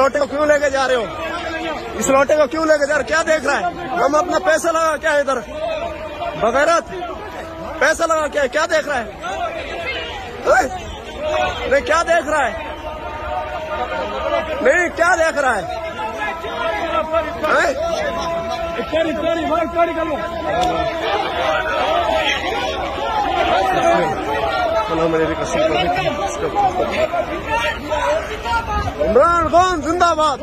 लोटे को क्यों लेके जा रहे हो? इस लोटे को क्यों लेके जा रहे हो? क्या देख रहा है? हम अपना पैसा लगा क्या इधर बगैरत पैसा लगा क्या देख रहा है? नहीं क्या देख रहा है? नहीं क्या देख रहा है? इमरान खान जिंदाबाद।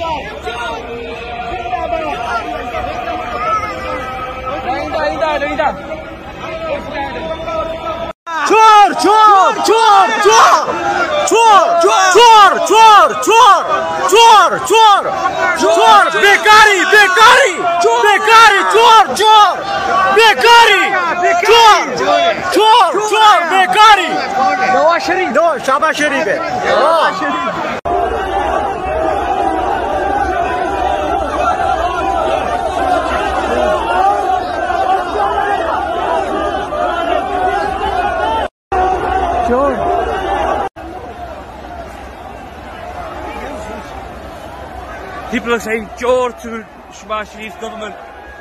चोर चोर चोर चोर चोर चोर चोर चोर चोर चोर चोर बेकारी बेकारी बेकारी चोर चोर बेकारी चोर चोर चोर बेकारी। नवाज शरीफ शाबाश शरीफ है। People are saying "Jor" to Shahbaz Sharif's government.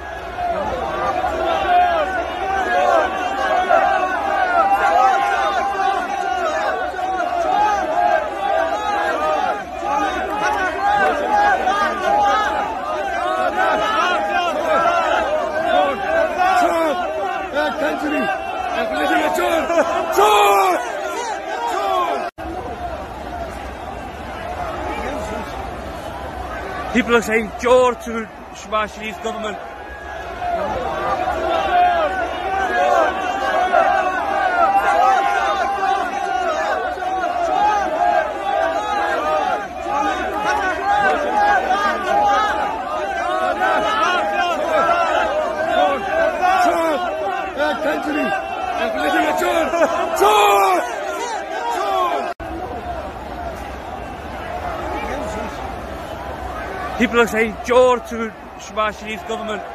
People are saying "Jor" to Shahbaz Sharif's government. People are saying "Jor" to Shahbaz Sharif's government.